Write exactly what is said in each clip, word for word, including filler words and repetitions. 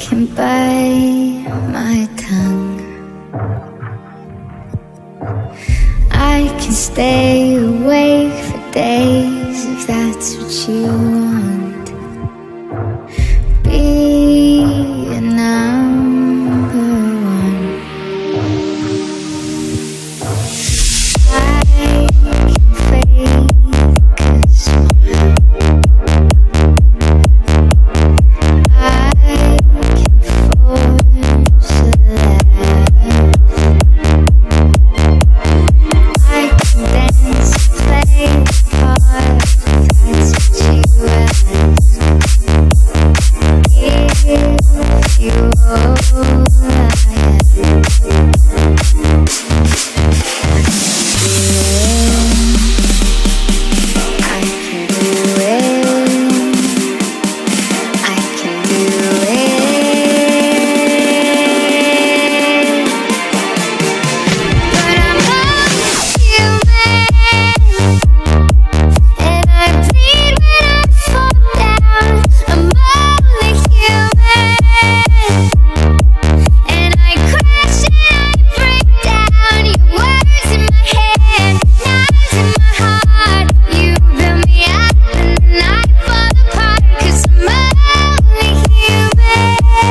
can bite my tongue. I can stay awake for days if that's what you want. Be a number one. I can fake a smile. I can force a laugh. I can dance and play the part if that's what you ask. If you all I am, I can do it. I can do it. But I'm only human, and I bleed when I fall down. I'm only human, and I crash and I break down. Your words in my head, knives in my heart. You build me up and then I fall apart, 'cause I'm only human.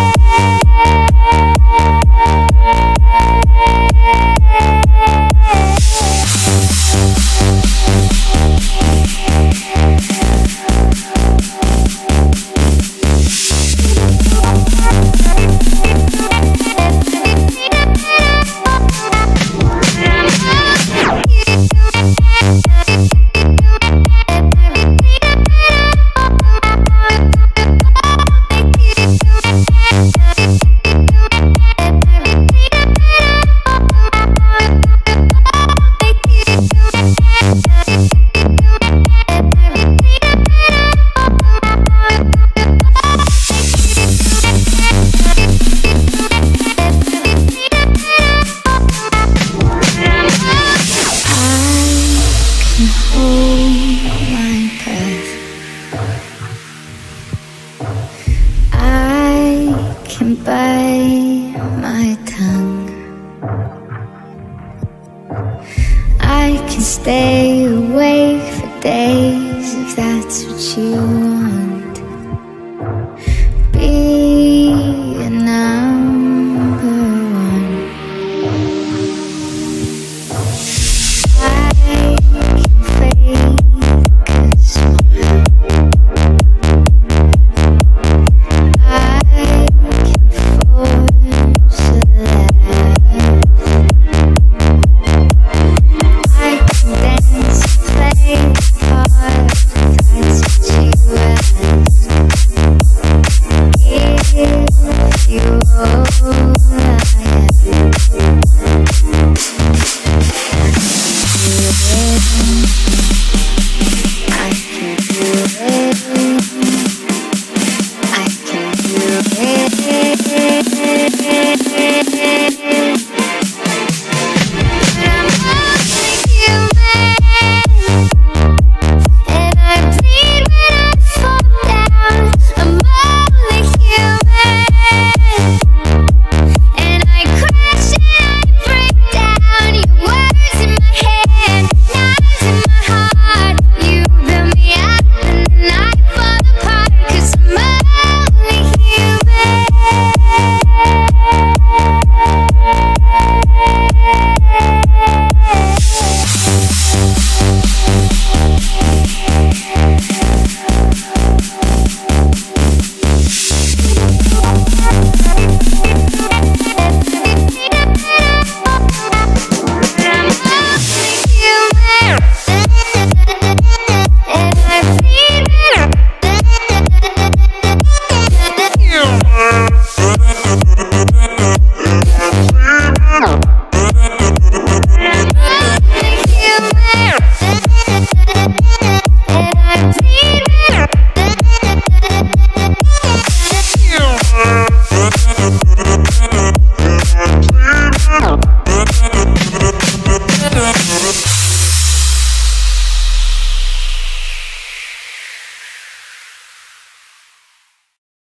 Bite my tongue. I can stay awake for days if that's what you want. Be a number one. I can fake a smile. I force a laugh. I can dance and play the part if that's what you ask. If you all I am, I can do it. I can do it.